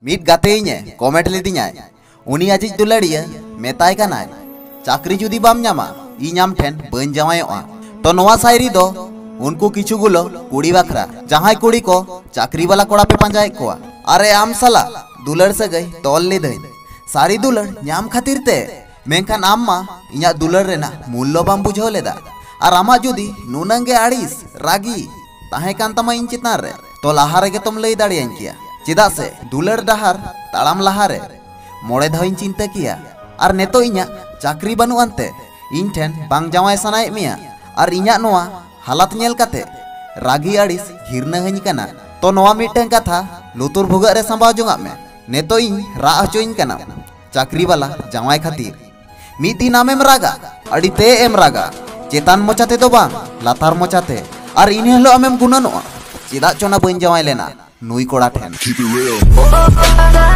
Meet गाते इने comment लेदिया उनी आजिज दुलाड़िया मेताय कानाय चाकरी जुदी बाम ᱧᱟᱢᱟ ᱤᱧ ᱟᱢ ᱴᱷᱮᱱ ᱵᱟᱹᱧ ᱡᱟᱶᱟᱭᱚᱜᱼᱟ। तो नोवा सायरी दो उनको किछुगुलो कुड़ी बाखरा जहां कुड़ी को चाकरी वाला कोड़ा पे पंजाय कोआ अरे आम साला दुलड़ से गई तोल ले दई सारी दुलड़ ᱧᱟᱢ खातिर ते मेनखान आम मा इᱧा दुलड़ रेना मूल्य बाम बुझाव लेदा और आमा जुदी नुनंगे आड़िस रागी ताहे कान तमा इन चितान रे तो लाहा रेगे तुम लई दाड़ियां किया चेदा से दुलड़ डहार ताड़ाम लाहा रे मोड़े धाविन चिंता किया और नेतो इñा चाकरी बानु अंते इन ठेन बांग जावाय सनाय मिया और इñा नोआ हालत नेल काते रागी आड़िस घिरना हनी कना तो नोआ मिटन कथा लुतुर भुगा रे संभाव जोंगा में नेतो इन रा हचोइन कना चाकरी वाला जावाय खातिर मिद दिन आमेम रागा अड़ी ते एम रागा चेतान मोचाते तो बांग लातार मोचाते और इन हेलो आमेम गुनानोआ चेदा चोना बन जावाय लेना नुई कोड़ा ठेन।